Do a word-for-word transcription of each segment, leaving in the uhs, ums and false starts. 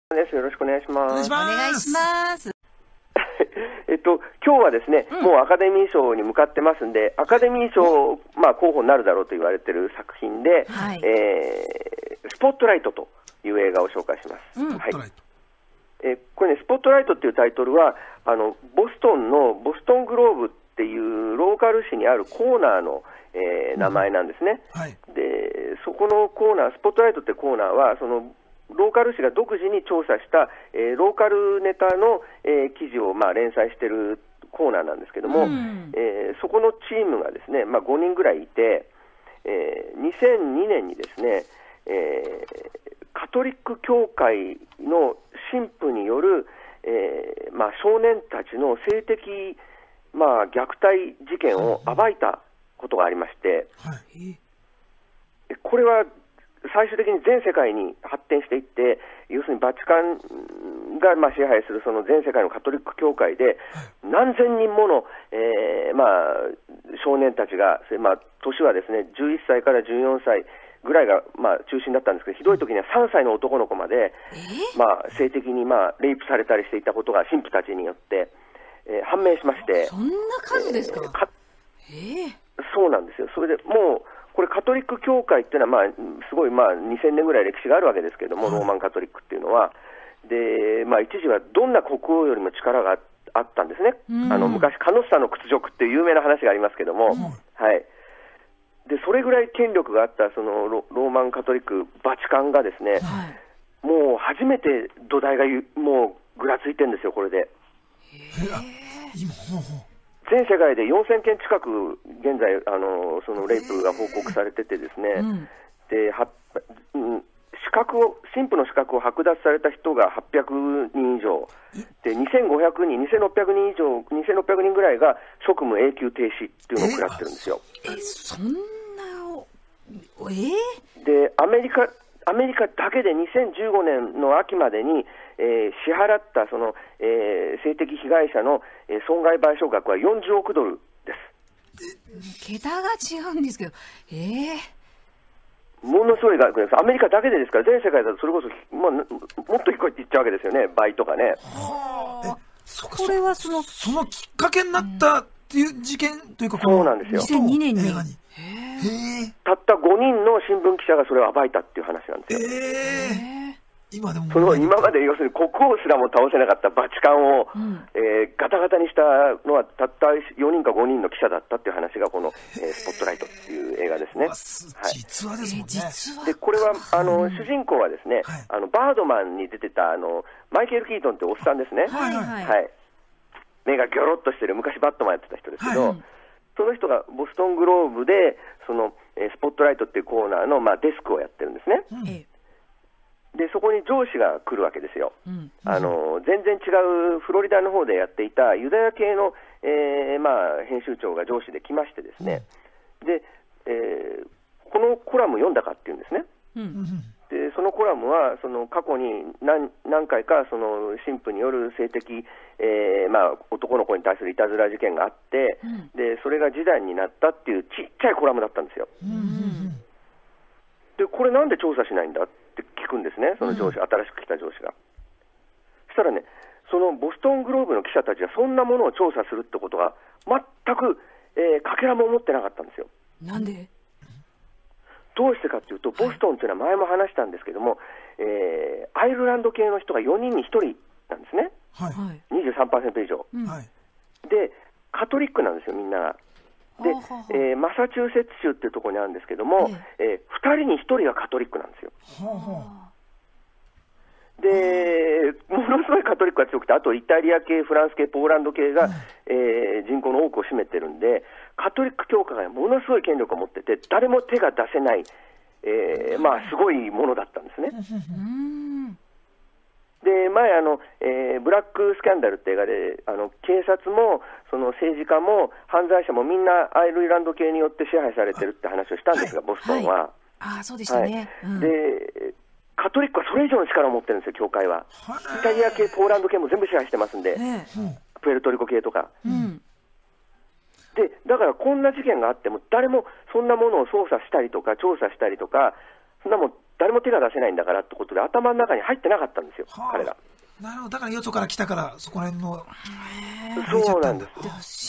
です。よろしくお願いします。 お願いします。 えっと、今日はですね、うん、もうアカデミー賞に向かってますんで、アカデミー賞、まあ、候補になるだろうと言われている作品で、はい、えー、スポットライトという映画を紹介します。うん、はい、えー、これね、スポットライトっていうタイトルは、あのボストンのボストングローブっていうローカル紙にあるコーナーの、えー、名前なんですね。うん、はい、で、そこのコーナー、スポットライトってコーナーは、そのローカル紙が独自に調査した、えー、ローカルネタの、えー、記事を、まあ、連載しているコーナーなんですけども、うん、えー、そこのチームがですね、まあ、ごにんぐらいいて、えー、にせんにねんにですね、えー、カトリック教会の神父による、えーまあ、少年たちの性的、まあ、虐待事件を暴いたことがありまして、はい、これは最終的に全世界に発展していって、要するにバチカンがまあ支配するその全世界のカトリック教会で何千人もの、えーまあ、少年たちが、まあ、年はですねじゅういっさいからじゅうよんさいぐらいがまあ中心だったんですけど、ひどい時にはさんさいの男の子まで、まあ、性的にまあレイプされたりしていたことが神父たちによって、えー、判明しまして。 そんな数ですか？えーかえー、そうなんですよ。それでもうこれカトリック教会っていうのは、まあ、すごい、まあ、にせんねんぐらい歴史があるわけですけれども、ローマンカトリックっていうのはで、まあ、一時はどんな国王よりも力があったんですね。あの昔カノッサの屈辱っていう有名な話がありますけども、はい、でそれぐらい権力があったその ロ, ローマンカトリックバチカンがですね、はい、もう初めて土台がもうぐらついてるんですよ、これで。 今全世界でよんせんけん近く現在あのそのレイプが報告されててですね、うん、では、うん、資格を神父の資格を剥奪された人がはっぴゃくにん以上で、にせんごひゃくにん、にせんろっぴゃくにん以上、にせんろっぴゃくにんぐらいが職務永久停止っていうのを食らってるんですよ。 え、そんなえでアメリカアメリカだけでにせんじゅうごねんの秋までに、えー、支払ったその、えー、性的被害者の、えー、損害賠償額はよんじゅうおくドルです。 桁が違うんですけど、えー、ものすごい額です。アメリカだけでですから、全世界だとそれこそ、まあ、もっと低いって言っちゃうわけですよね、倍とかね。 はあ、 えこれはそのそのきっかけになったっていう事件というか、 そうなんですよ。 にせんにねんに映画にへたったごにんの新聞記者がそれを暴いたっていう話なんですよ。 えー、今でもその今まで要するに国王すらも倒せなかったバチカンを、うん、えー、ガタガタにしたのはたったよにんかごにんの記者だったっていう話がこの、えー、スポットライトっていう映画ですね。はい、 実話ですもんね。 でこれはあの、うん、主人公はですね、はい、あのバードマンに出てたあのマイケル・キートンっておっさんですね。はいはいはい、目がギョロッとしてる昔バットマンやってた人ですけど、はい、その人がボストングローブでその、えー、スポットライトっていうコーナーの、まあ、デスクをやってるんですね。うん、でそこに上司が来るわけですよ。うん、あの全然違うフロリダの方でやっていたユダヤ系の、えーまあ、編集長が上司で来ましてですね、うん、で、えー、このコラム読んだかっていうんですね。うん、でそのコラムはその過去に 何, 何回かその神父による性的、えーまあ、男の子に対するいたずら事件があって、うん、でそれが示談になったっていうちっちゃいコラムだったんですよ。うん、でこれなんで調査しないんだって聞くんですね、その上司、うん、新しく来た上司が。そしたらね、そのボストングローブの記者たちはそんなものを調査するってことが全く、えー、かけらも思ってなかったんですよ。 なんで？ どうしてかというと、ボストンというのは前も話したんですけども、えー、アイルランド系の人がよにんにひとりなんですね。はい、にじゅうさんパーセント 以上、うん、でカトリックなんですよ、みんなが。で、えー、マサチューセッツ州っていうところにあるんですけども、えー、ふたりにひとりがカトリックなんですよ。でものすごいカトリックが強くて、あとイタリア系、フランス系、ポーランド系が、うんえー、人口の多くを占めてるんで、カトリック教会がものすごい権力を持ってて、誰も手が出せない、えーまあ、すごいものだったんですね。で前あの、えー、ブラックスキャンダルって映画であの警察もその政治家も犯罪者もみんなアイルランド系によって支配されてるって話をしたんですが、はい、ボストンは、はい、 あそうでしたね、はいうん、 でカトリックはそれ以上の力を持ってるんですよ、教会は。イタリア系、ポーランド系も全部支配してますんで、プエルトリコ系とか、うん、でだからこんな事件があっても誰もそんなものを捜査したりとか調査したりとかそんなもん誰も手が出せないんだからってことで頭の中に入ってなかったんですよ、 はあ、 彼が。 なるほど。だからよそから来たからそこら辺のそうなんです。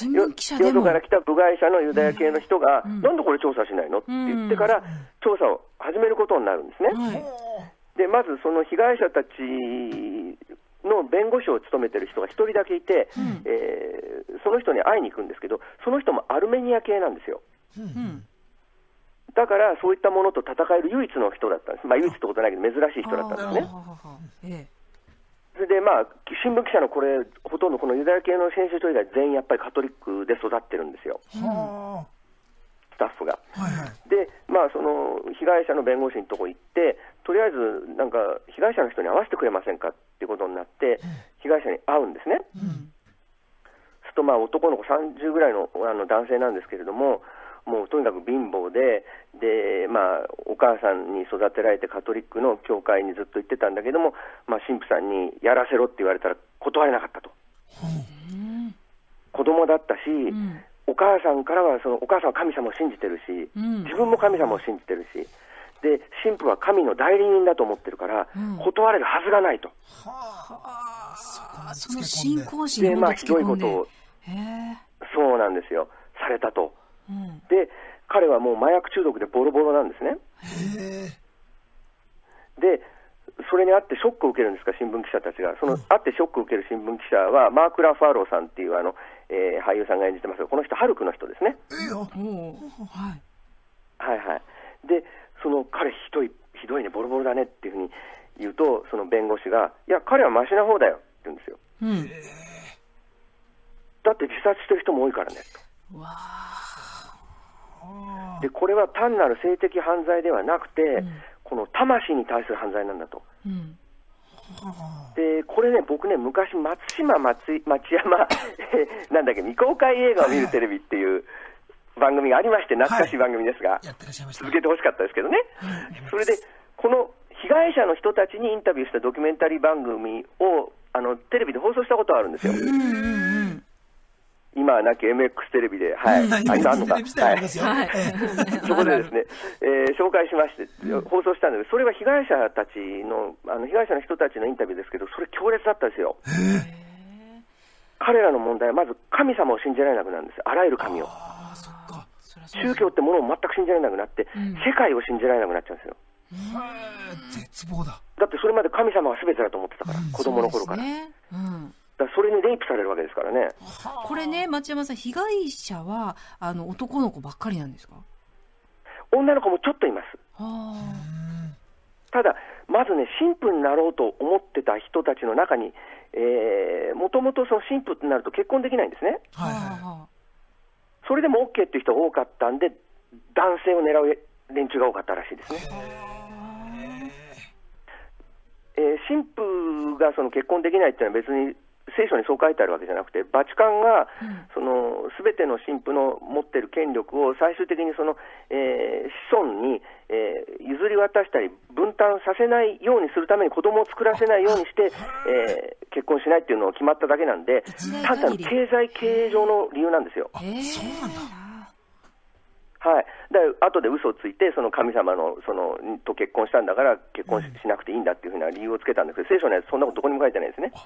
新聞記者でもよそから来た部外者のユダヤ系の人が、うん、なんでこれ調査しないのって言ってから、調査を始めることになるんですね。はい、でまずその被害者たちの弁護士を務めてる人が一人だけいて、うん、えー、その人に会いに行くんですけど、その人もアルメニア系なんですよ。うん、だからそういったものと戦える唯一の人だったんです。まあ唯一ってことないけど珍しい人だったんですね。それでまあ新聞記者のこれほとんどこのユダヤ系の編集長以外全員やっぱりカトリックで育ってるんですよ、うん、スタッフが。はいはい、でまあその被害者の弁護士のとこ行って、とりあえずなんか被害者の人に会わせてくれませんかっていうことになって、うん、被害者に会うんですね。うん、するとまあ男の子さんじゅうぐらいの、あの男性なんですけれども、もうとにかく貧乏で、で、まあ、お母さんに育てられてカトリックの教会にずっと行ってたんだけども、まあ、神父さんにやらせろって言われたら断れなかったと。うん、子供だったし、うん、お母さんからはそのお母さんは神様を信じてるし、うん、自分も神様を信じてるし、で神父は神の代理人だと思ってるから、うん、断れるはずがないと。 はあ、その信仰心で、まあ、ひどいことを、そうなんですよ、されたと。うん、で彼はもう麻薬中毒でボロボロなんですね。へでそれにあってショックを受けるんですか、新聞記者たちが。その、うん、あってショックを受ける新聞記者はマーク・ラファローさんっていうあの、えー、俳優さんが演じてますが、この人ハルクの人ですね。えーはい、はいはいでその彼ひどいひどいね、ボロボロだねっていうふうに言うと、その弁護士が、いや彼はマシな方だよって言うんですよ。うん、だって自殺してる人も多いからねと。わでこれは単なる性的犯罪ではなくて、うん、この魂に対する犯罪なんだと。うん、でこれね、僕ね昔松島松町山なんだっけ未公開映画を見るテレビっていう番組がありまして、懐かしい番組ですが、はい、続けてほしかったですけどね、うん、それでこの被害者の人たちにインタビューしたドキュメンタリー番組をあのテレビで放送したことがあるんですよ。今はなき エムエックス テレビで、はい、あ今あんのか、はい、そこでですね、えー、紹介しまして、放送したんですけど、それは被害者たちの、あの被害者の人たちのインタビューですけど、それ強烈だったですよ。彼らの問題はまず神様を信じられなくなるんです。あらゆる神を。あ、そっか。宗教ってものを全く信じられなくなって、うん、世界を信じられなくなっちゃうんですよ。 絶望だ。 だってそれまで神様は全てだと思ってたから、うん、子供の頃から。だからそれにレイプされるわけですからね。 これね、町山さん、被害者はあの男の子ばっかりなんですか？ 女の子もちょっといます。ただまずね、神父になろうと思ってた人たちの中に、えー、もともとその神父になると結婚できないんですね。はいはい、それでも OK っていう人が多かったんで、男性を狙う連中が多かったらしいですね。えー、神父がその結婚できないっていうのは別に聖書にそう書いてあるわけじゃなくて、バチカンがその全ての神父の持っている権力を最終的にその、えー、子孫に、えー、譲り渡したり分担させないようにするために子供を作らせないようにして、えー、結婚しないっていうのを決まっただけなんで、単なる経済経営上の理由なんですよ。そうなんだ。はい、で後で嘘をついてその神様のそのと結婚したんだから結婚 し,、うん、しなくていいんだっていうふうな理由をつけたんですけど、聖書にはそんなことどこにも書いてないですね。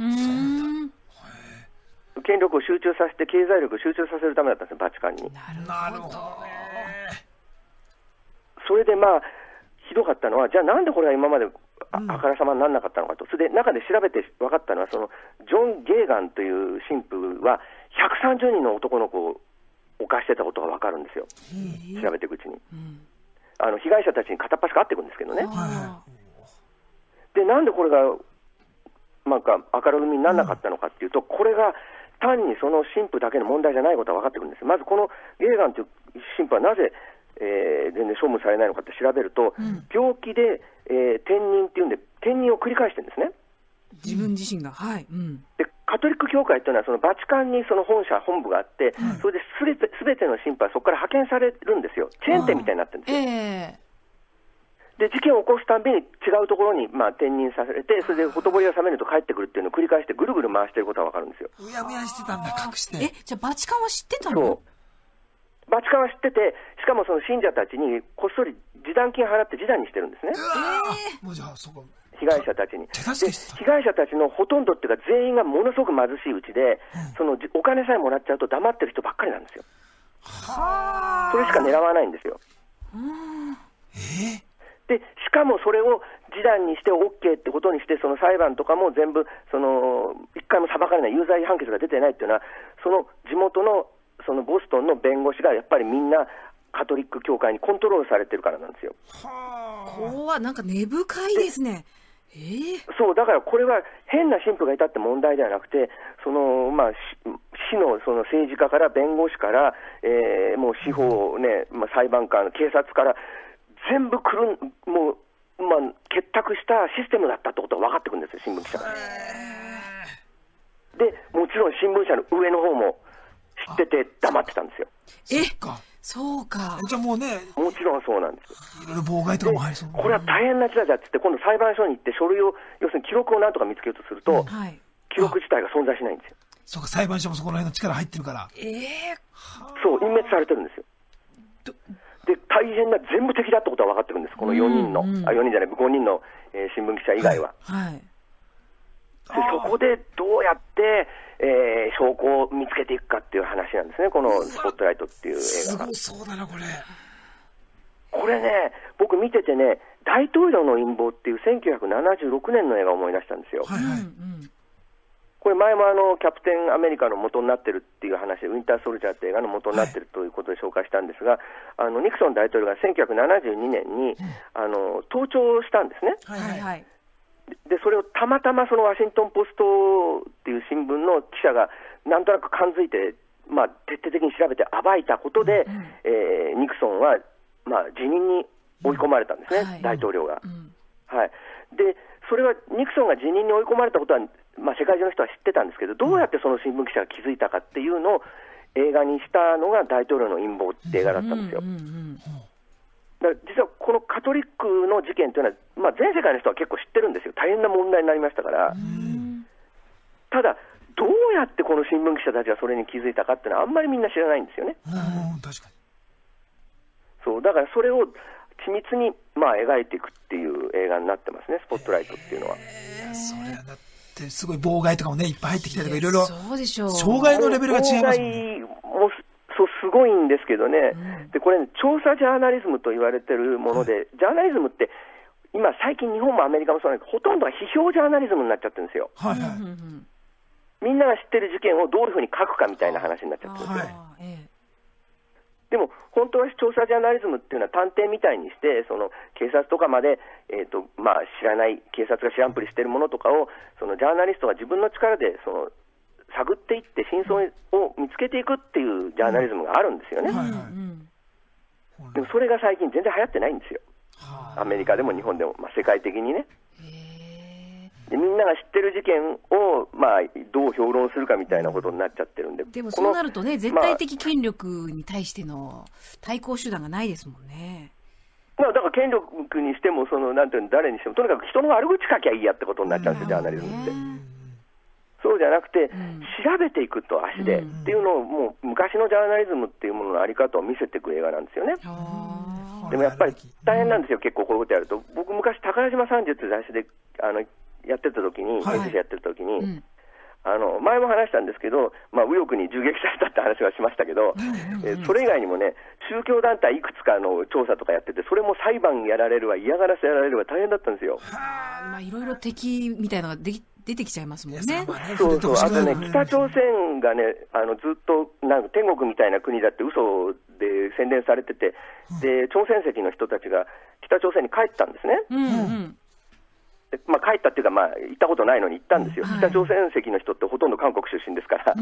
権力を集中させて経済力を集中させるためだったんですよ、バチカンに。なるほどね。それでまあひどかったのは、じゃあなんでこれは今まで あ,、うん、あからさまにならなかったのかと。それで中で調べて分かったのは、そのジョン・ゲーガンという神父はひゃくさんじゅうにんの男の子を犯してたことが分かるんですよ、調べていくうちに、うん、あの被害者たちに片っ端から会っていくんですけどね。でなんでこれがなんか明るみにならなかったのかっていうと、これが単にその神父だけの問題じゃないことが分かってくるんです。まずこのゲーガンという神父はなぜ、えー、全然処分されないのかって調べると、うん、病気で、えー、転任っていうんで転任を繰り返してるんですね、 自分自身が。はい、うん、 でカトリック教会というのはそのバチカンにその本社本部があって、うん、それですべて、すべての神父はそこから派遣されるんですよ。チェーン店みたいになってるんですよ、えー、で事件を起こすたびに違うところにまあ転任されて、それでほとぼりが冷めると帰ってくるっていうのを繰り返してぐるぐる回していることが分かるんですよ。 うやむやしてたんだ、隠して。 え、じゃあバチカンは知ってたの？そうバチカンは知ってて、しかもその信者たちにこっそり示談金払って示談にしてるんですね。 もうじゃあそこ被害者たちに。 手助けしてた。 被害者たちのほとんどっていうか全員がものすごく貧しいうちで、うん、そのお金さえもらっちゃうと黙ってる人ばっかりなんですよ。はそれしか狙わないんですよ。 えー、 でしかもそれを示談にして OK ってことにして、その裁判とかも全部その一回も裁かれない、有罪判決が出てないっていうのは、その地元のそのボストンの弁護士がやっぱりみんなカトリック教会にコントロールされてるからなんですよ。 こはなんか根深いですね。えー、 そうだからこれは変な神父がいたって問題ではなくて、その、まあ、市の、その政治家から弁護士から、えー、もう司法、ね、まあ、裁判官、警察から全部くるんもう、まあ、結託したシステムだったってことが分かってくるんですよ、新聞記者が。でもちろん新聞社の上の方も知ってて黙ってたんですよ。 えそうか。 じゃあもうね、 もちろんそうなんです。 いろいろ妨害とかも入りそう。 これは大変な事態だっつって、今度裁判所に行って書類を、要するに記録をなんとか見つけようとすると、うんはい、記録自体が存在しないんですよ。 そうか、裁判所もそこら辺の力入ってるから。 えー、 そう、隠滅されてるんですよ。で、大変な、全部敵だってことは分かってくるんです。このよにんの、うんうん、あ、よにんじゃない、ごにんの、えー、新聞記者以外は。 はい。はいでそこでどうやって、えー、証拠を見つけていくかっていう話なんですね、このスポットライトっていう映画が。 すごそうだな、これ。 これね、僕見ててね、大統領の陰謀っていうせんきゅうひゃくななじゅうろくねんの映画を思い出したんですよ。 はいはい、 これ前もあのキャプテンアメリカの元になってるっていう話で、ウィンターソルジャーって映画の元になってるということで紹介したんですが、はい、あのニクソン大統領がせんきゅうひゃくななじゅうにねんに、うん、あの盗聴したんですね。 はいはい、 でそれをたまたまそのワシントンポストっていう新聞の記者がなんとなく感づいて、まあ、徹底的に調べて暴いたことで、うんえー、ニクソンは、まあ、辞任に追い込まれたんですね、うん、大統領が、うんはい、でそれはニクソンが辞任に追い込まれたことは、まあ、世界中の人は知ってたんですけど、どうやってその新聞記者が気づいたかっていうのを映画にしたのが大統領の陰謀って映画だったんですよ。うんうんうんだから実はこのカトリックの事件というのは、まあ、全世界の人は結構知ってるんですよ。大変な問題になりましたから。ただどうやってこの新聞記者たちがそれに気づいたかっていうのはあんまりみんな知らないんですよね。 うん確かにそうだからそれを緻密にまあ描いていくっていう映画になってますね、スポットライトっていうのは。 それはだってすごい妨害とかもねいっぱい入ってきたりとかいろいろそうでしょう。 障害のレベルが違いますもんね。 もそうすごいんですけどね、うん、でこれ、ね、調査ジャーナリズムと言われてるもので、はい、ジャーナリズムって今最近日本もアメリカもそうなんですけど、ほとんどが批評ジャーナリズムになっちゃってるんですよ。 はいはい、 みんなが知ってる事件をどういうふうに書くかみたいな話になっちゃってるんですよ。はい、でも本当は調査ジャーナリズムっていうのは探偵みたいにして、その警察とかまで、えーとまあ、知らない警察が知らんぷりしてるものとかをそのジャーナリストが自分の力でその探っていって真相を見つけていくっていうジャーナリズムがあるんですよね。 はいはい、 でもそれが最近全然流行ってないんですよ。アメリカでも日本でも、まあ、世界的にね。でみんなが知ってる事件を、まあ、どう評論するかみたいなことになっちゃってるんで、 でもそうなるとね、絶対的権力に対しての対抗手段がないですもんね。 まあ、だから権力にしてもそのなんていうの誰にしてもとにかく人の悪口書きゃいいやってことになっちゃうんですよ、ジャーナリズムって。そうじゃなくて、うん、調べていくと足で、うん、っていうのをもう昔のジャーナリズムっていうもののあり方を見せていく映画なんですよね。でもやっぱり大変なんですよ、結構こういうことやると。僕昔宝島三十っていう雑誌であのやってた時に、編集者やってる時に、うん、あの前も話したんですけど、まあ、右翼に銃撃されたって話はしましたけど、えー、それ以外にもね、宗教団体いくつかの調査とかやってて、それも裁判やられるわ嫌がらせやられるわ大変だったんですよ。 まあ、いろいろ敵みたいなのができ出てきちゃいますもんね。 そうそう、あとね、北朝鮮がね、あのずっとなんか天国みたいな国だって嘘で宣伝されてて、で朝鮮籍の人たちが北朝鮮に帰ったんですね。 うんうんまあ、帰ったっていうか、まあ、行ったことないのに行ったんですよ、はい、北朝鮮籍の人ってほとんど韓国出身ですから、うん、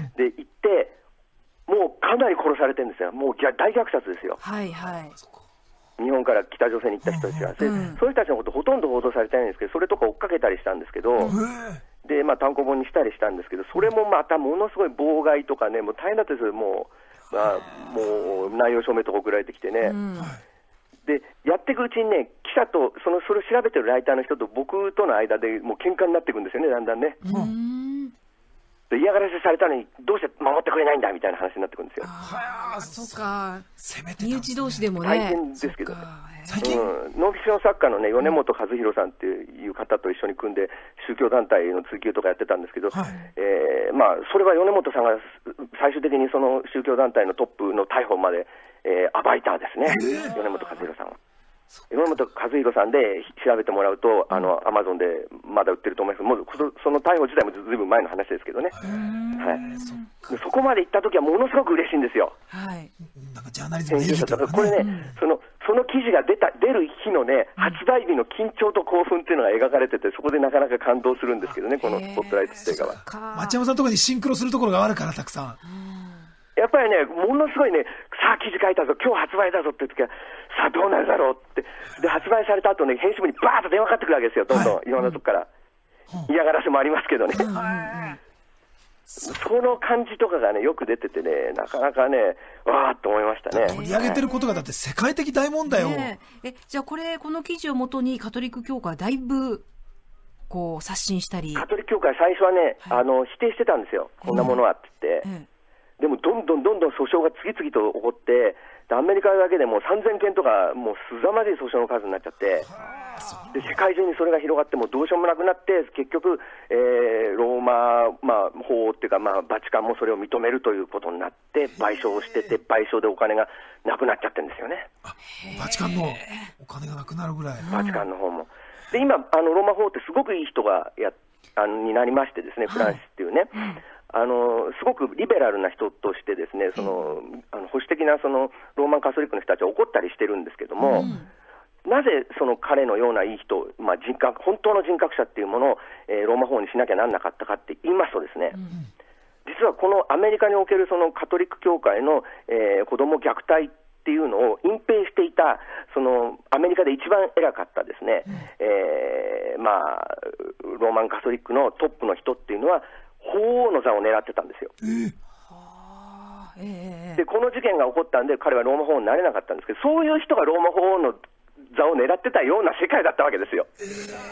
で行ってもうかなり殺されてるんですよ。もう大虐殺ですよ。 はいはい、 日本から北朝鮮に行った人たちは、うん、そういう人たちのことほとんど報道されてないんですけど、それとか追っかけたりしたんですけど、うん、で、まあ、単行本にしたりしたんですけど、それもまたものすごい妨害とかね、もう大変だったですよ。もう、まあ、もう内容証明とか送られてきてね、うん、でやっていくうちにね、記者とそのそれを調べてるライターの人と僕との間でもう喧嘩になっていくんですよね、だんだんね。うん、でで嫌がらせされたのにどうして守ってくれないんだみたいな話になってくるんですよ。 ああ、そうか。 攻めて身内同士でもね。 大変ですけどね。 最近、 うん、ノンフィクション作家のね、米本和弘さんっていう方と一緒に組んで、宗教団体の追及とかやってたんですけど、はい、えー、まあ、それは米本さんが最終的にその宗教団体のトップの逮捕まで、えー、暴いたですね、えー、米本和弘さんは。米本和弘さんで調べてもらうと、あの、アマゾンでまだ売ってると思います。もうその逮捕自体もずいぶん前の話ですけどね。はい。そ, そこまで行った時はものすごく嬉しいんですよ。 はい。なんかジャーナリズムの意義とかね。 これね、うん、その、その記事が出た、出る日のね、発売日の緊張と興奮っていうのが描かれてて、そこでなかなか感動するんですけどね、このスポットライトって映画は。 町山さんのところにシンクロするところがあるから、たくさん。 やっぱりね、ものすごいね、さあ記事書いたぞ、今日発売だぞっていう時は、さあどうなるだろうって、で、発売された後ね、編集部にバーッと電話かかってくるわけですよ、どんどん、はい、いろんなとこから。うん、嫌がらせもありますけどね。うんうんうん、その感じとかがね、よく出ててね、なかなかね、わーっと思いましたね。 取り上げてることがだって世界的大問題を。 ね、え、じゃあこれ、この記事をもとにカトリック教会はだいぶ、こう、刷新したり。 カトリック教会最初はね、はい、あの、否定してたんですよ。こんなものはって言って。うんうんでもどんどんどんどん訴訟が次々と起こって、アメリカだけでもさんぜんけんとか、もうすざまじい訴訟の数になっちゃって、で世界中にそれが広がって、もうどうしようもなくなって、結局、えー、ローマ、まあ、法っていうか、まあ、バチカンもそれを認めるということになって、賠償をしてて、賠償でお金がなくなっちゃってるんですよね。 あ、バチカンのお金がなくなるぐらい。 バチカンの方も。で、今、あのローマ法ってすごくいい人がやあのになりましてですね、フランシスっていうね。はい、あのすごくリベラルな人としてですね、そのあの保守的なそのローマンカトリックの人たちは怒ったりしてるんですけども、うん、なぜその彼のようないい人、まあ、人格本当の人格者っていうものを、えー、ローマ法にしなきゃなんなかったかって言いますとですね、うん、実はこのアメリカにおけるそのカトリック教会の、えー、子ども虐待っていうのを隠蔽していた、そのアメリカで一番偉かったですね、うん、えー、まあ、ローマンカトリックのトップの人っていうのは法皇の座を狙ってたんですよ。えーでこの事件が起こったんで彼はローマ法皇になれなかったんですけど、そういう人がローマ法皇の座を狙ってたような世界だったわけですよ。え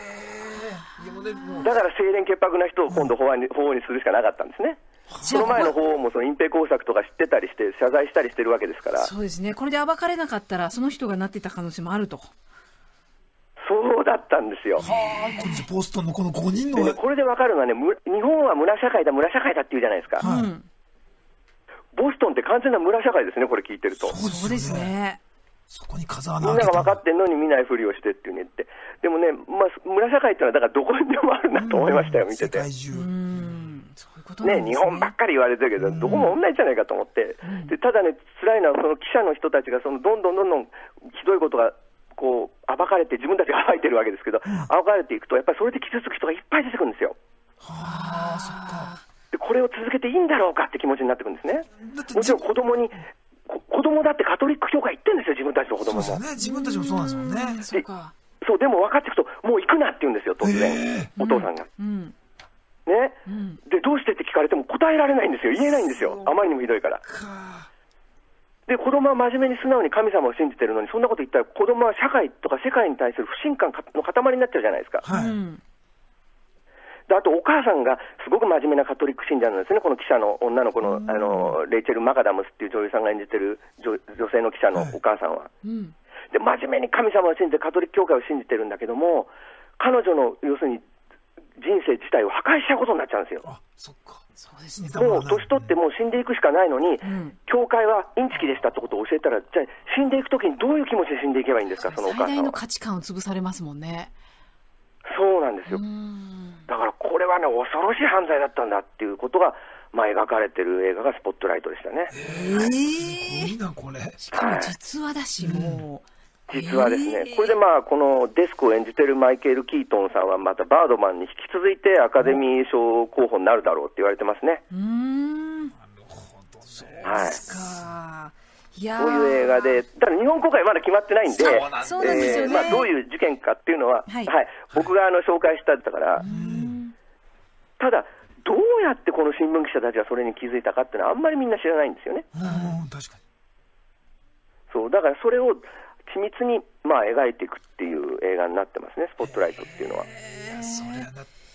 ー、だから清廉潔白な人を今度法皇に、法皇にするしかなかったんですね。その前の法皇もその隠蔽工作とか知ってたりして謝罪したりしてるわけですから。 そうですね。これで暴かれなかったらその人がなってた可能性もあると。 そうだったんですよ。 はあ、こっちボストンのこのごにんの、 ね、これで分かるのはね、日本は村社会だ村社会だって言うじゃないですか、はい、ボストンって完全な村社会ですね、これ聞いてると。 そうですね。 そこに風穴みんなが分かってんのに見ないふりをしてっていうねって。でもね、まあ、村社会っていうのはだからどこにでもあるなと思いましたよ、見てて。世界中。 うんそういうことなんですね。 ね、日本ばっかり言われてるけど、どこも同じじゃないかと思って。でただね、辛いのはその記者の人たちがそのどんどんどんどんひどいことがこう暴かれて、自分たちが暴いてるわけですけど、うん、暴かれていくとやっぱりそれで傷つく人がいっぱい出てくるんですよ。 はあ、そっか。 でこれを続けていいんだろうかって気持ちになってくるんですね。もちろん子供に子供だってカトリック教会行ってるんですよ、自分たちの子供も。 そうですね、自分たちもそうなんですもんね。 でそうでも分かっていくともう行くなって言うんですよ、突然お父さんが、うんねうん、でどうしてって聞かれても答えられないんですよ、言えないんですよ、あまりにもひどいから。で子供は真面目に素直に神様を信じてるのに、そんなこと言ったら子供は社会とか世界に対する不信感の塊になっちゃうじゃないですか、はい、であとお母さんがすごく真面目なカトリック信者なんですね、この記者の女の子の、あのレイチェル・マカダムスっていう女優さんが演じてる 女, 女性の記者のお母さんは、はいうん、で真面目に神様を信じてカトリック教会を信じてるんだけども、彼女の要するに人生自体を破壊しちゃうことになっちゃうんですよ。 あ、そっか。そうですね。もう年取ってもう死んでいくしかないのに、うん、教会はインチキでしたってことを教えたら、じゃあ死んでいくときにどういう気持ちで死んでいけばいいんですか、そのお母さんは。 最大の価値観を潰されますもんね。 そうなんですよ。だからこれはね、恐ろしい犯罪だったんだっていうことが、まあ、描かれてる映画がスポットライトでしたね。 えー、すごいなこれ。 しかも実話だし、はい、もう。 実はですね、これでまあこのデスクを演じているマイケル・キートンさんはまたバードマンに引き続いてアカデミー賞候補になるだろうって言われてますね。 うーん、なるほど、そうですか。いや、そういう映画で、ただ日本公開まだ決まってないんで、 そうなんですよね。 まあどういう事件かっていうのは、はいはい、僕があの紹介したんだから、ただどうやってこの新聞記者たちがそれに気づいたかっていうのはあんまりみんな知らないんですよね。 うん、確かに。 そうだからそれを緻密にまあ描いていくっていう映画になってますね、スポットライトっていうのは。 それはだ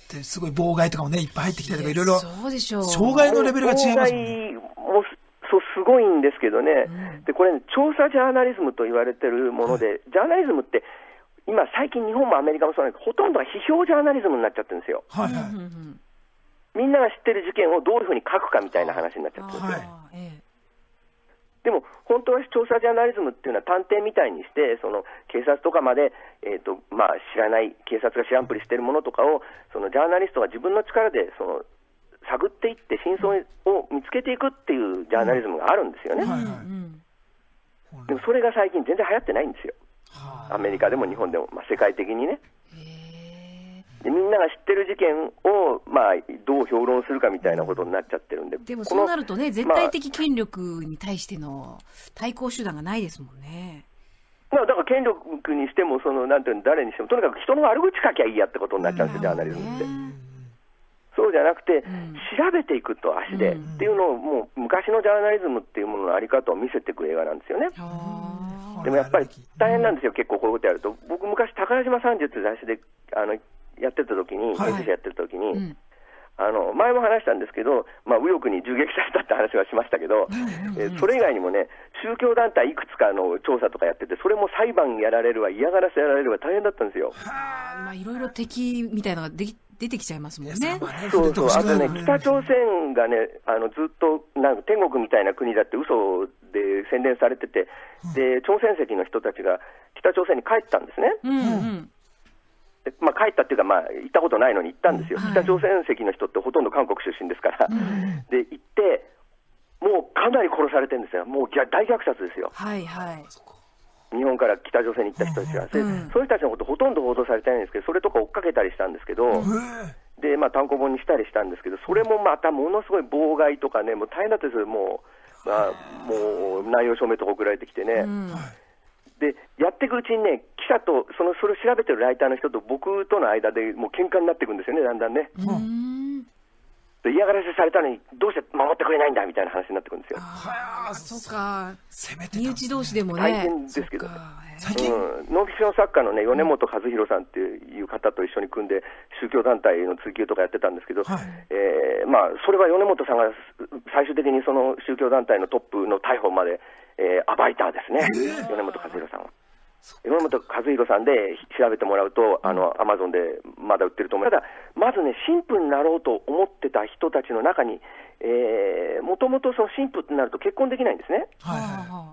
ってすごい妨害とかもね、いっぱい入ってきたりとかいろいろ、 そうでしょう。 障害のレベルが違いますもんね。 妨害もそうすごいんですけどね、うん、でこれ、ね、調査ジャーナリズムと言われてるもので、はい、ジャーナリズムって今最近日本もアメリカもそうなんですけど、ほとんどが批評ジャーナリズムになっちゃってるんですよ。はいはい、みんなが知ってる事件をどういうふうに書くかみたいな話になっちゃってるんですよ。はい、でも本当は調査ジャーナリズムっていうのは探偵みたいにして、その警察とかまで、えーとまあ、知らない、警察が知らんぷりしてるものとかをそのジャーナリストが自分の力でその探っていって真相を見つけていくっていうジャーナリズムがあるんですよね。うんはいはい、でもそれが最近全然流行ってないんですよ。アメリカでも日本でも、まあ、世界的にね。でみんなが知ってる事件を、まあ、どう評論するかみたいなことになっちゃってるんで、 でもそうなるとね、絶対的権力に対しての対抗手段がないですもんね。 まあ、だから権力にしてもそのなんていうの誰にしてもとにかく人の悪口書きゃいいやってことになっちゃうんですよ、ジャーナリズムって。そうじゃなくて、うん、調べていくと足で、うん、っていうのをもう昔のジャーナリズムっていうもののあり方を見せていく映画なんですよね。でもやっぱり大変なんですよ、結構こういうことやると。僕昔宝島三十っていう雑誌であのやってた時に、編集者やってる時に、うん、あの前も話したんですけど、まあ、右翼に銃撃されたって話はしましたけど、うんえー、それ以外にもね、宗教団体いくつかの調査とかやってて、それも裁判やられるわ、嫌がらせやられるわ、大変だったんですよ。 まあ、いろいろ敵みたいなのができ出てきちゃいますもんね。 そうそう、あとね、北朝鮮がね、あのずっとなんか天国みたいな国だって嘘で宣伝されてて、で朝鮮籍の人たちが北朝鮮に帰ったんですね。うんうんまあ、帰ったっていうか、まあ、行ったことないのに行ったんですよ、はい、北朝鮮籍の人ってほとんど韓国出身ですから、うん、で行って、もうかなり殺されてるんですよ、もう大虐殺ですよ、はいはい、日本から北朝鮮に行った人たちは、うん、そういう人たちのことほとんど報道されてないんですけど、それとか追っかけたりしたんですけど、うん、でまあ、単行本にしたりしたんですけど、それもまたものすごい妨害とかね、もう大変だったですよ、もう、まあ、もう内容証明とか送られてきてね。うんでやっていくうちにね、記者とそのそれを調べてるライターの人と僕との間でもう喧嘩になっていくんですよね、だんだんね。うんで嫌がらせされたのにどうして守ってくれないんだみたいな話になってくるんですよ。 ああ、そうか、身内同士でもね、 大変ですけど、最近、うん、ノンフィクション作家のね、米本和弘さんっていう方と一緒に組んで宗教団体の追及とかやってたんですけど、はい、えーまあ、それは米本さんが最終的にその宗教団体のトップの逮捕まで、えー、暴いたですね、えー、米本和弘さんは。米本和弘さんで調べてもらうと、あのアマゾンでまだ売ってると思う。ただまずね、神父になろうと思ってた人たちの中に、もともとその神父になると結婚できないんですね。はいはい、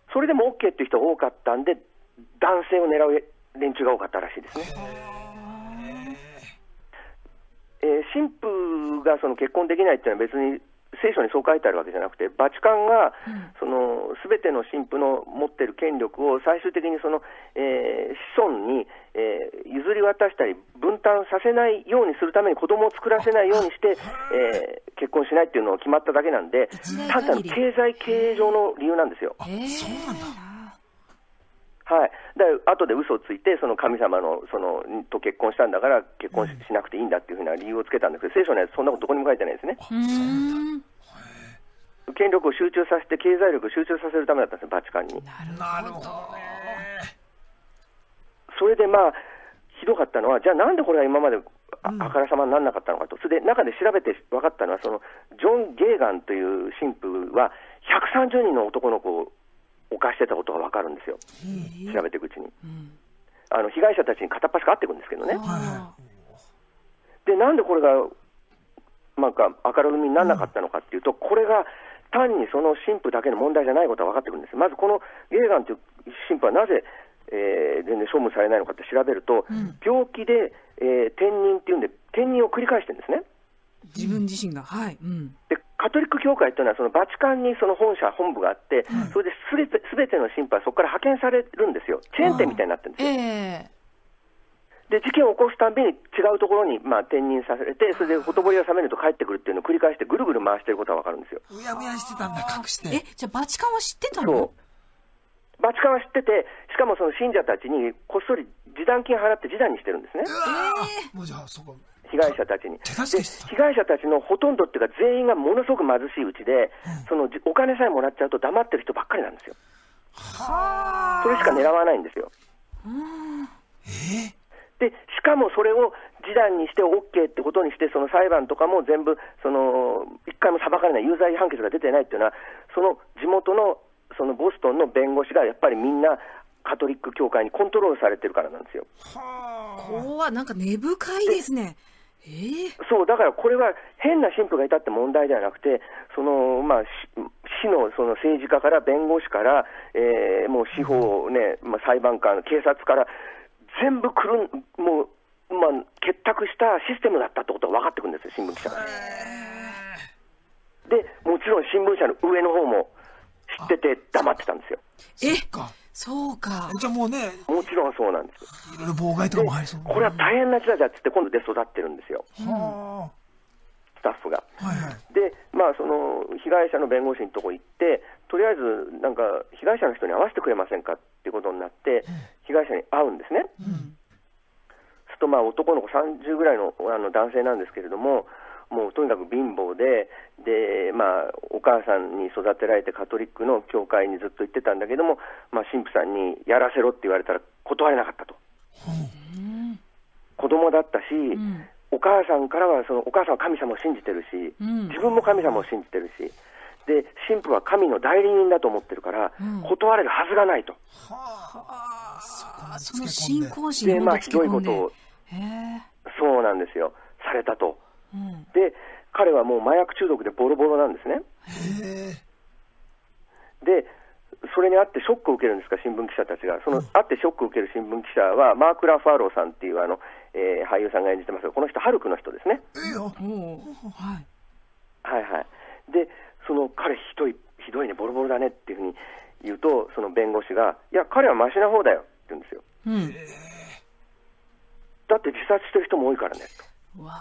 それでも OK っていう人が多かったんで、男性を狙う連中が多かったらしいですね。えー、神父がその結婚できないっていうのは別に聖書にそう書いてあるわけじゃなくて、バチカンがその全ての神父の持っている権力を最終的にその、えー、子孫に、えー、譲り渡したり分担させないようにするために子供を作らせないようにして、えー、結婚しないっていうのを決まっただけなんで、単なる経済経営上の理由なんですよ。そうなんだ。はい、で後で嘘をついてその神様のそのと結婚したんだから結婚 し,、うん、しなくていいんだっていうふうな理由をつけたんですけど、聖書にはそんなことどこにも書いてないですね。権力を集中させて経済力を集中させるためだったんですよ、バチカンに。なるほどね。それでまあひどかったのは、じゃあなんでこれは今まで あ,、うん、あからさまにならなかったのかと。それで中で調べて分かったのは、そのジョン・ゲーガンという神父はひゃくさんじゅうにんの男の子を犯してたことが分かるんですよ、調べていくうちに、うん、あの被害者たちに片っ端から会っていくんですけどね。でなんでこれがなんか明るみにならなかったのかっていうと、これが単にその神父だけの問題じゃないことが分かってくるんです。まずこのゲーガンという神父はなぜ、えー、全然処分されないのかって調べると、うん、病気で、えー、転任っていうんで転任を繰り返してるんですね、 自分自身が。はい、うん、 でカトリック教会というのはそのバチカンにその本社本部があって、うん、それですべて、すべての神父はそこから派遣されるんですよ。チェーン店みたいになってるんですよ、えー、で事件を起こすたびに違うところにまあ転任されて、それでほとぼりが冷めると帰ってくるっていうのを繰り返してぐるぐる回していることが分かるんですよ。 うやむやしてたんだ、隠して。 え、じゃあバチカンは知ってたの？ そうバチカンは知ってて、しかもその信者たちにこっそり示談金払って示談にしてるんですね。えー、もうじゃあそこ被害者たちに。で被害者たちのほとんどっていうか全員がものすごく貧しいうちで、うん、そのお金さえもらっちゃうと黙ってる人ばっかりなんですよ。はそれしか狙わないんですよ。うん、えー、 でしかもそれを示談にして OK ってことにして、その裁判とかも全部その一回も裁かれない、有罪判決が出てないっていうのは、その地元のそのボストンの弁護士がやっぱりみんなカトリック教会にコントロールされてるからなんですよ。 怖い、なんか根深いですね。えー、 そうだからこれは変な神父がいたって問題ではなくて、その、まあ、市の、その政治家から弁護士から、えー、もう司法、ね、まあ、裁判官、警察から全部くるんもう、まあ、結託したシステムだったってことが分かってくるんですよ、新聞記者が。でもちろん新聞社の上の方も知ってて黙ってたんですよ。 えそうか。 じゃあもうね、 もちろんそうなんですよ。 いろいろ妨害とかも入りそう。 これは大変な時代だっつって今度で育ってるんですよ、 はスタッフが。 はいはい、 で、まあ、その被害者の弁護士のとこ行って、とりあえずなんか被害者の人に会わせてくれませんかっていうことになって、被害者に会うんですね。うん、するとまあ男の子さんじゅうぐらいの、あの男性なんですけれども、もうとにかく貧乏で、で、まあ、お母さんに育てられてカトリックの教会にずっと行ってたんだけども、まあ、神父さんにやらせろって言われたら断れなかったと。うん、子供だったし、うん、お母さんからはそのお母さんは神様を信じてるし、うん、自分も神様を信じてるし、で神父は神の代理人だと思ってるから、うん、断れるはずがないと。 はあ、その信仰心にで、まあ、ひどいことを、そうなんですよ、されたと。うん、で彼はもう麻薬中毒でボロボロなんですね。へでそれにあってショックを受けるんですか、新聞記者たちが。その、うん、あってショックを受ける新聞記者はマーク・ラファローさんっていうあの、えー、俳優さんが演じてますが、この人ハルクの人ですね。えーはい、はいはいでその彼ひどいひどいね、ボロボロだねっていうふうに言うと、その弁護士がいや彼はマシな方だよって言うんですよ。うん、だって自殺してる人も多いからねと。わ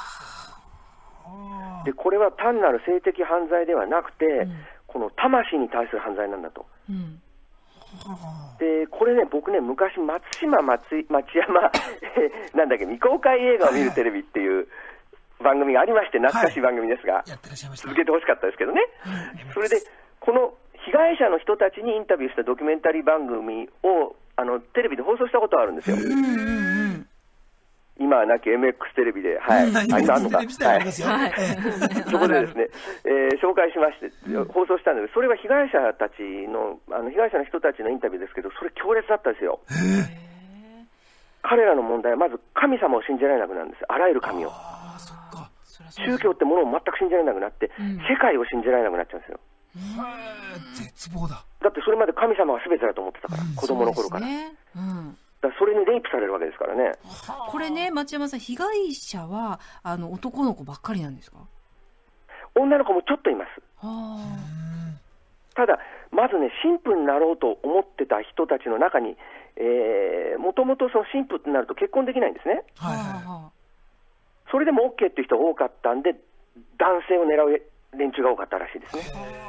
でこれは単なる性的犯罪ではなくて、うん、この魂に対する犯罪なんだと。うん、でこれね、僕ね昔松島松町山なんだっけ未公開映画を見るテレビっていう番組がありまして、懐かしい番組ですが、はい、続けてほしかったですけどね、うん、それでこの被害者の人たちにインタビューしたドキュメンタリー番組をあのテレビで放送したことがあるんですよ。うんうんうん、今はなき エムエックス テレビで、はい、あいたのか、はい、そこでですね、えー、紹介しまして、放送したんです。それは被害者たちの、あの被害者の人たちのインタビューですけど、それ強烈だったですよ。彼らの問題はまず神様を信じられなくなるんです。あらゆる神を。あ、そっか。宗教ってものを全く信じられなくなって、うん、世界を信じられなくなっちゃうんですよ。 絶望だ。 だってそれまで神様は全てだと思ってたから、うん、子供の頃から。だからそれにレイプされるわけですからね。 これね、町山さん、被害者はあの男の子ばっかりなんですか？ 女の子もちょっといます。はただまずね、神父になろうと思ってた人たちの中に、えー、もともとその神父になると結婚できないんですね。はいはい、それでも OK っていう人が多かったんで、男性を狙う連中が多かったらしいですね。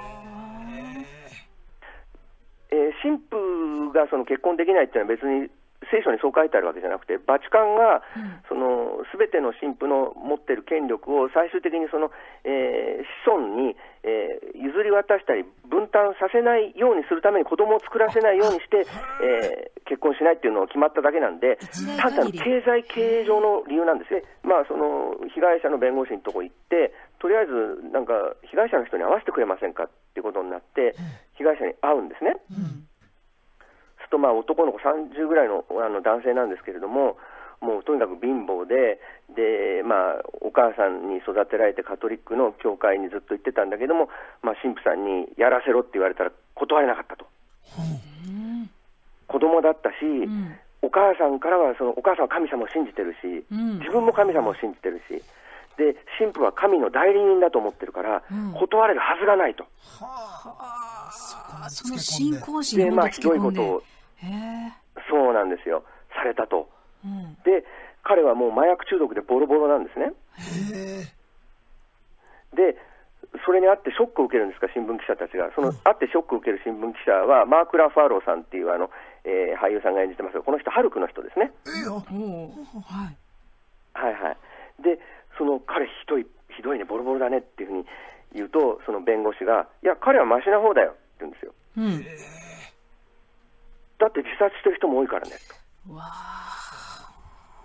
えー、神父がその結婚できないっていうのは別に聖書にそう書いてあるわけじゃなくて、バチカンがその全ての神父の持っている権力を最終的にその、えー、子孫に、えー、譲り渡したり分担させないようにするために子供を作らせないようにして、えー、結婚しないっていうのが決まっただけなんで、単なる経済経営上の理由なんですね。まあ、その被害者の弁護士のとこ行って、とりあえずなんか被害者の人に会わせてくれませんかっていうことになって被害者に会うんですね。うん、とまあ男の子さんじゅうぐらい の, あの男性なんですけれども、もうとにかく貧乏で、で、まあ、お母さんに育てられてカトリックの教会にずっと行ってたんだけども、まあ、神父さんにやらせろって言われたら断れなかったと。うん、子供だったし、うん、お母さんからはそのお母さんは神様を信じてるし、うん、自分も神様を信じてるし、で神父は神の代理人だと思ってるから、うん、断れるはずがないと。はあ、その信仰心につけ込んで、で、まあ、ひどいことをそうなんですよ、されたと。うん、で彼はもう麻薬中毒でボロボロなんですね。へでそれにあってショックを受けるんですか、新聞記者たちが。その、うん、あってショックを受ける新聞記者はマーク・ラファローさんっていうあの、えー、俳優さんが演じてますが、この人ハルクの人ですね。えー、はい、はいはいでその彼ひどいひどいね、ボロボロだねっていうふうに言うと、その弁護士がいや彼はマシな方だよって言うんですよ。うん、だって自殺してる人も多いからねと。わ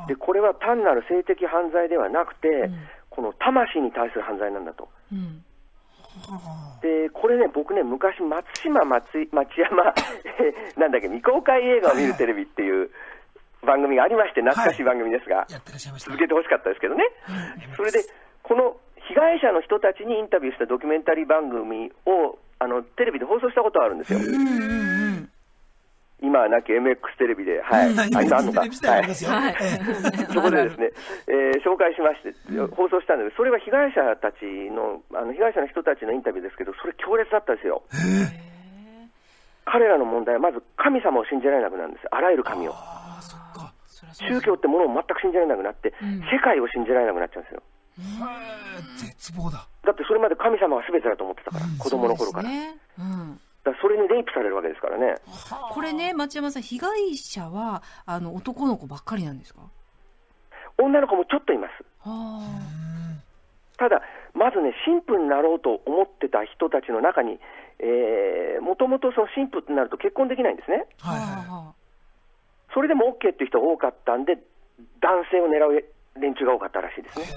でこれは単なる性的犯罪ではなくて、うん、この魂に対する犯罪なんだと。うん、でこれね、僕ね、昔、松島松町山なんだっけ、未公開映画を見るテレビっていう番組がありまして、懐かしい番組ですが、はい、続けてほしかったですけどね、それでこの被害者の人たちにインタビューしたドキュメンタリー番組をあのテレビで放送したことがあるんですよ。今はなき エムエックス テレビで、はい、あ、今あるのか、はい、そこでですね、えー、紹介しまして、放送したんですけど、それは被害者たちの、あの被害者の人たちのインタビューですけど、それ強烈だったですよ。彼らの問題は、まず神様を信じられなくなるんです、あらゆる神を。あ、そっか。宗教ってものを全く信じられなくなって、うん、世界を信じられなくなっちゃうんですよ。 絶望だ。 だってそれまで神様は全てだと思ってたから、うん、子供の頃から。だからそれにレイプされるわけですからね。 これね、町山さん、被害者はあの男の子ばっかりなんですか？ 女の子もちょっといます。ただ、まずね、神父になろうと思ってた人たちの中に、もともと神父になると結婚できないんですね。はいはい、それでも OK っていう人が多かったんで、男性を狙う連中が多かったらしいですね。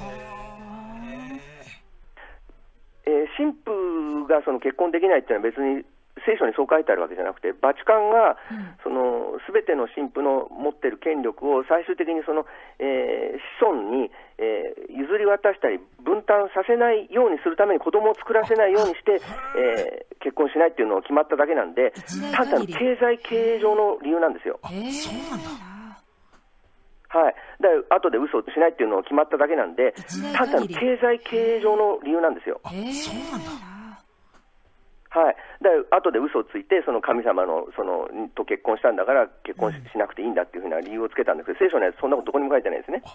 えー、神父がその結婚できないっていうのは別に聖書にそう書いてあるわけじゃなくて、バチカンがその全ての神父の持っている権力を最終的にその、えー、子孫に、えー、譲り渡したり分担させないようにするために子供を作らせないようにして、えー、結婚しないっていうのを決まっただけなんで、単なる経済経営上の理由なんですよ。そうなんだ。はい、だ後で嘘をしないっていうのを決まっただけなんで、単なる経済経営上の理由なんですよ。そうなんだ。はい、だ後で嘘をついて、その神様のそのと結婚したんだから結婚 し,、うん、しなくていいんだっていうふうな理由をつけたんですけど、聖書のやつそんなことどこにも書いてないですね。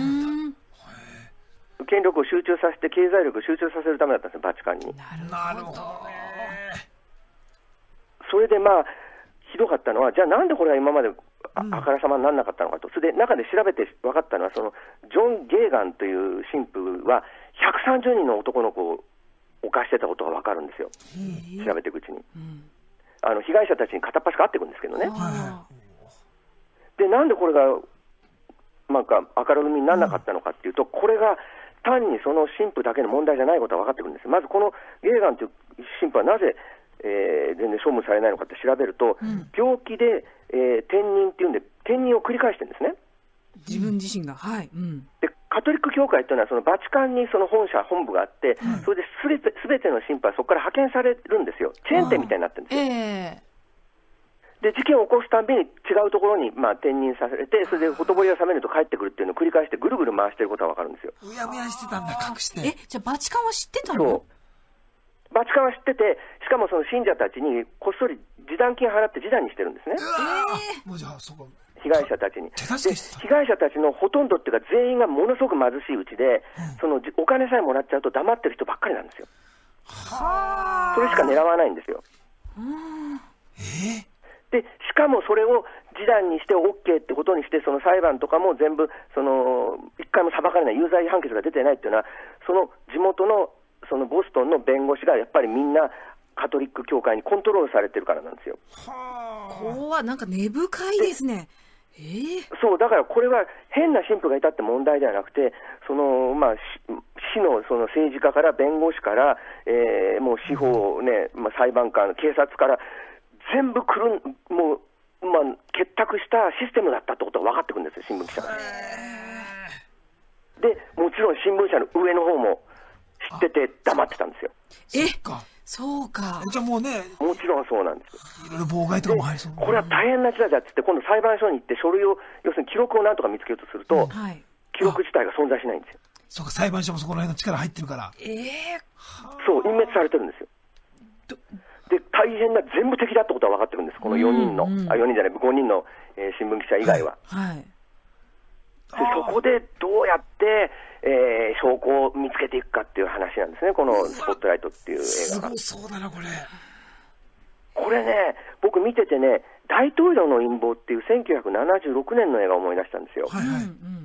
権力を集中させて経済力を集中させるためだったんですよ、バチカンに。なるほどね。それでまあひどかったのは、じゃあなんでこれは今まで あ,、うん、あからさまにならなかったのかと。それで中で調べて分かったのは、そのジョン・ゲーガンという神父はひゃくさんじゅうにんの男の子を犯してたことが分かるんですよ、調べていくうちに、うん、あの被害者たちに片っ端から会っていくんですけどね。でなんでこれがなんか明るみにならなかったのかっていうと、これが単にその神父だけの問題じゃないことが分かってくるんです。まずこのゲーガンという神父はなぜ、えー、全然処分されないのかって調べると、うん、病気で、えー、転任っていうんで転任を繰り返してるんですね、 自分自身が。はい、うん、 でカトリック教会というのはそのバチカンにその本社本部があって、うん、それですべて、すべての神父はそこから派遣されるんですよ。チェーン店みたいになってるんですよ、えー、で事件を起こすたびに違うところにまあ転任されて、それでほとぼりが冷めると帰ってくるっていうのを繰り返してぐるぐる回してることが分かるんですよ。 うやむやしてたんだ、隠して。 え、じゃあバチカンは知ってたの？ そうバチカンは知ってて、しかもその信者たちにこっそり示談金払って示談にしてるんですね。えー、もうじゃあそこ被害者たちに。で被害者たちのほとんどっていうか全員がものすごく貧しいうちで、うん、そのお金さえもらっちゃうと黙ってる人ばっかりなんですよ。はそれしか狙わないんですよ。うんえでしかもそれを示談にして OK ってことにして、その裁判とかも全部その一回も裁かれない、有罪判決が出てないっていうのは、その地元のそのボストンの弁護士がやっぱりみんなカトリック教会にコントロールされてるからなんですよ。 怖い、なんか根深いですね。えー、 そうだからこれは変な神父がいたって問題ではなくて、その、まあ、市の、その政治家から弁護士から、えー、もう司法、ねまあ、裁判官、警察から全部くるもう、まあ、結託したシステムだったってことが分かってくるんですよ、新聞記者が。でもちろん新聞社の上の方も知ってて黙ってたんですよ。 えそうか。 じゃあもうね、 もちろんそうなんです。 いろいろ妨害とかも入りそう。 これは大変な事態だっつって、今度裁判所に行って書類を、要するに記録をなんとか見つけようとすると、うんはい、記録自体が存在しないんですよ。 そうか、裁判所もそこら辺の力入ってるから。 えー、 そう、隠滅されてるんですよ。で、大変な、全部敵だってことは分かってくるんです、このよにんの、うんうん、あよにんじゃない、ごにんの、えー、新聞記者以外は。はいはいでそこでどうやって、えー、証拠を見つけていくかっていう話なんですね、このスポットライトっていう映画が。 すごそうだな、これ。 これね、僕見ててね、大統領の陰謀っていうせんきゅうひゃくななじゅうろくねんの映画を思い出したんですよ。はいはい、